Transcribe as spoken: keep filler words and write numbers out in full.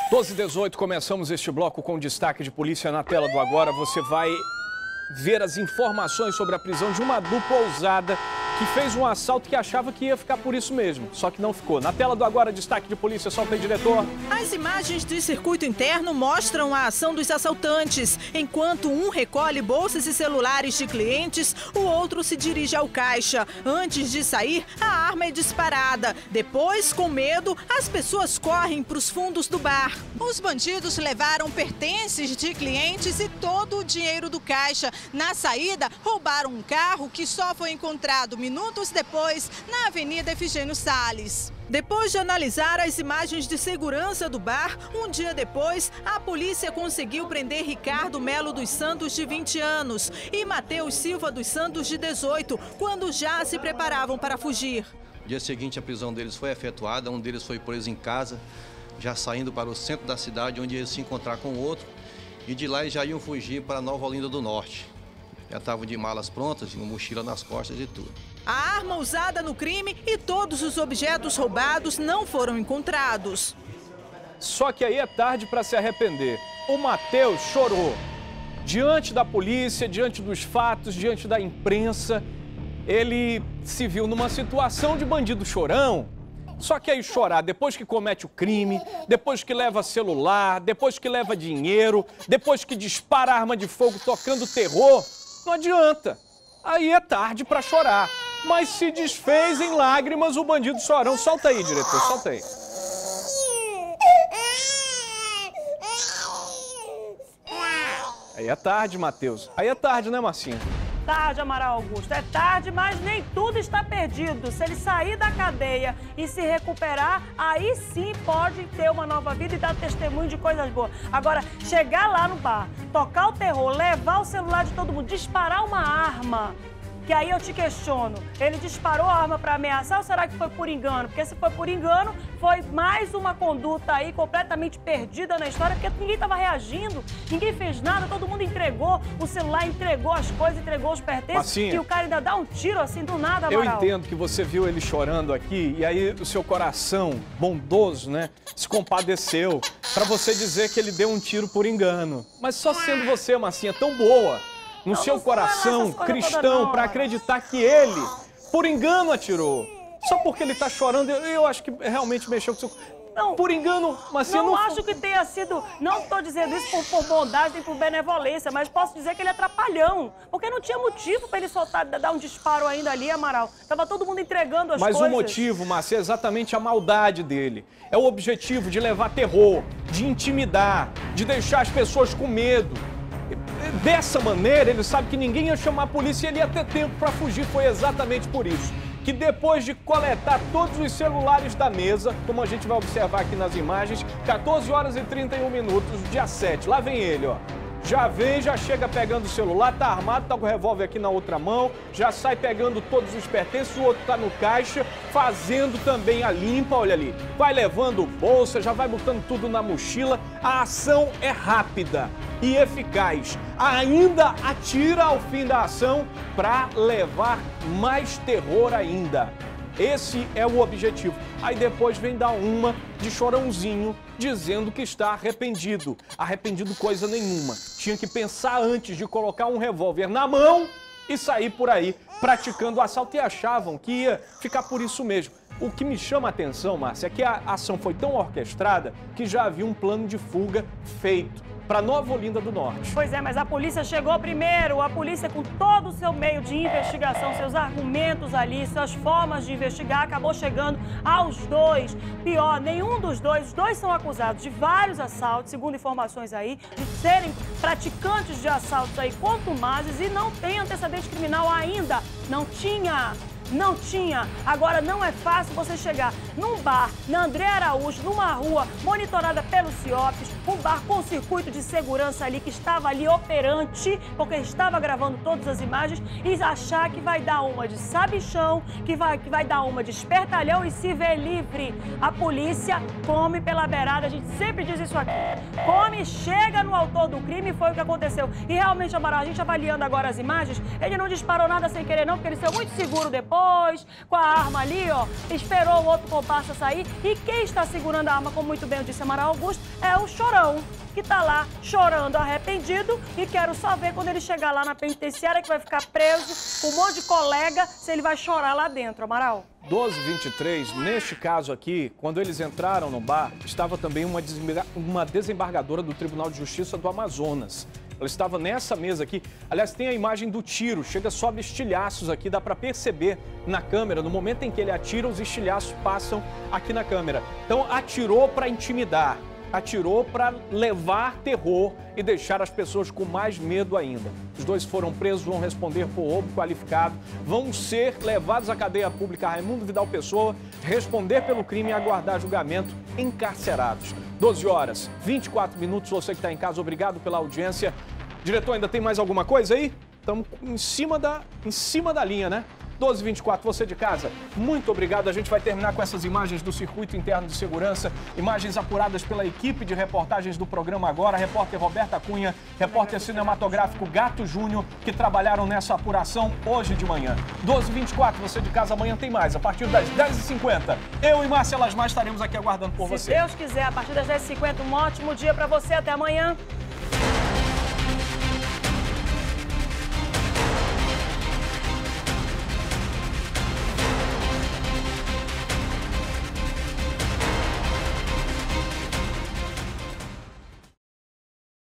doze e dezoito, começamos este bloco com destaque de polícia na tela do Agora. Você vai ver as informações sobre a prisão de uma dupla ousada que fez um assalto que achava que ia ficar por isso mesmo, só que não ficou. Na tela do Agora, destaque de polícia, solta aí, diretor. As imagens de circuito interno mostram a ação dos assaltantes. Enquanto um recolhe bolsas e celulares de clientes, o outro se dirige ao caixa. Antes de sair, a arma é disparada. Depois, com medo, as pessoas correm para os fundos do bar. Os bandidos levaram pertences de clientes e todo o dinheiro do caixa. Na saída, roubaram um carro que só foi encontrado minutos depois na Avenida Efigênio Salles. Depois de analisar as imagens de segurança do bar, um dia depois, a polícia conseguiu prender Ricardo Melo dos Santos, de vinte anos, e Matheus Silva dos Santos, de dezoito, quando já se preparavam para fugir. No dia seguinte, a prisão deles foi efetuada, um deles foi preso em casa, já saindo para o centro da cidade, onde ia se encontrar com o outro, e de lá eles já iam fugir para Nova Olinda do Norte. Já estavam de malas prontas, com mochila nas costas e tudo. A arma usada no crime e todos os objetos roubados não foram encontrados. Só que aí é tarde para se arrepender. O Matheus chorou. Diante da polícia, diante dos fatos, diante da imprensa, ele se viu numa situação de bandido chorão. Só que aí chorar depois que comete o crime, depois que leva celular, depois que leva dinheiro, depois que dispara arma de fogo tocando terror, não adianta. Aí é tarde para chorar. Mas se desfez em lágrimas o bandido chorão. Solta aí, diretor, solta aí. Aí é tarde, Matheus. Aí é tarde, né, Marcinho? Tarde, Amaral Augusto. É tarde, mas nem tudo está perdido. Se ele sair da cadeia e se recuperar, aí sim pode ter uma nova vida e dar testemunho de coisas boas. Agora, chegar lá no bar, tocar o terror, levar o celular de todo mundo, disparar uma arma, que aí eu te questiono, ele disparou a arma para ameaçar ou será que foi por engano? Porque se foi por engano, foi mais uma conduta aí completamente perdida na história, porque ninguém estava reagindo, ninguém fez nada, todo mundo entregou o celular, entregou as coisas, entregou os pertences, Marcinha, e o cara ainda dá um tiro assim do nada, Amaral. Eu entendo que você viu ele chorando aqui e aí o seu coração bondoso, né, se compadeceu para você dizer que ele deu um tiro por engano. Mas só sendo você, Marcinha, tão boa no não, seu não coração cristão para acreditar que ele, por engano, atirou. Só porque ele tá chorando, eu, eu acho que realmente mexeu com o seu... Não, por engano, mas não, não acho que tenha sido... Não estou dizendo isso por, por bondade nem por benevolência, mas posso dizer que ele é trapalhão. Porque não tinha motivo para ele soltar, dar um disparo ainda ali, Amaral. Tava todo mundo entregando as mas coisas. Mas o motivo, Márcia, é exatamente a maldade dele. É o objetivo de levar terror, de intimidar, de deixar as pessoas com medo. Dessa maneira, ele sabe que ninguém ia chamar a polícia e ele ia ter tempo para fugir. Foi exatamente por isso que depois de coletar todos os celulares da mesa, como a gente vai observar aqui nas imagens, quatorze horas e trinta e um minutos, dia sete, lá vem ele, ó. Já vem, já chega pegando o celular, tá armado, tá com o revólver aqui na outra mão, já sai pegando todos os pertences, o outro tá no caixa, fazendo também a limpa, olha ali. Vai levando bolsa, já vai botando tudo na mochila. A ação é rápida e eficaz. Ainda atira ao fim da ação para levar mais terror ainda. Esse é o objetivo. Aí depois vem dar uma de chorãozinho, dizendo que está arrependido. Arrependido coisa nenhuma. Tinha que pensar antes de colocar um revólver na mão e sair por aí praticando o assalto. E achavam que ia ficar por isso mesmo. O que me chama a atenção, Márcia, é que a ação foi tão orquestrada que já havia um plano de fuga feito para Nova Olinda do Norte. Pois é, mas a polícia chegou primeiro, a polícia com todo o seu meio de investigação, seus argumentos ali, suas formas de investigar, acabou chegando aos dois. Pior, nenhum dos dois, os dois são acusados de vários assaltos, segundo informações aí, de serem praticantes de assaltos aí contumazes e não tem antecedente criminal ainda. Não tinha. Não tinha. Agora, não é fácil você chegar num bar, na André Araújo, numa rua monitorada pelos CIOPs, um bar com circuito de segurança ali, que estava ali operante, porque estava gravando todas as imagens, e achar que vai dar uma de sabichão, que vai, que vai dar uma de espertalhão e se ver livre. A polícia come pela beirada, a gente sempre diz isso aqui. Come, chega no autor do crime, foi o que aconteceu. E realmente, Amaral, a gente avaliando agora as imagens, ele não disparou nada sem querer não, porque ele saiu muito seguro depois. depois, com a arma ali, ó, esperou o outro comparsa sair. E quem está segurando a arma, como muito bem disse Amaral Augusto, é o Chorão, que tá lá chorando arrependido, e quero só ver quando ele chegar lá na penitenciária, que vai ficar preso com um monte de colega, se ele vai chorar lá dentro, Amaral. doze e vinte e três, neste caso aqui, quando eles entraram no bar, estava também uma, uma desembargadora do Tribunal de Justiça do Amazonas. Ela estava nessa mesa aqui. Aliás, tem a imagem do tiro, chega sobe estilhaços aqui, dá para perceber na câmera, no momento em que ele atira, os estilhaços passam aqui na câmera. Então, atirou para intimidar. Atirou para levar terror e deixar as pessoas com mais medo ainda. Os dois foram presos, vão responder por roubo qualificado, vão ser levados à cadeia pública Raimundo Vidal Pessoa, responder pelo crime e aguardar julgamento, encarcerados. doze horas, vinte e quatro minutos, você que está em casa, obrigado pela audiência. Diretor, ainda tem mais alguma coisa aí? Estamos em cima da, em cima da linha, né? doze e vinte e quatro, você de casa, muito obrigado. A gente vai terminar com essas imagens do Circuito Interno de Segurança, imagens apuradas pela equipe de reportagens do programa Agora, repórter Roberta Cunha, repórter cinematográfico Gato Júnior, que trabalharam nessa apuração hoje de manhã. doze e vinte e quatro, você de casa, amanhã tem mais, a partir das dez e cinquenta. Eu e Márcia Lasmar estaremos aqui aguardando por Se você. Se Deus quiser, a partir das dez e cinquenta, um ótimo dia para você, até amanhã.